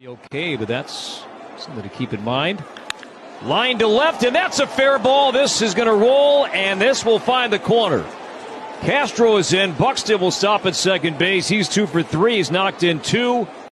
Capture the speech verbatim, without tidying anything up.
Okay, but that's something to keep in mind. Line to left, and that's a fair ball. This is going to roll, and this will find the corner. Castro is in. Buxton will stop at second base. He's two for three. He's knocked in two.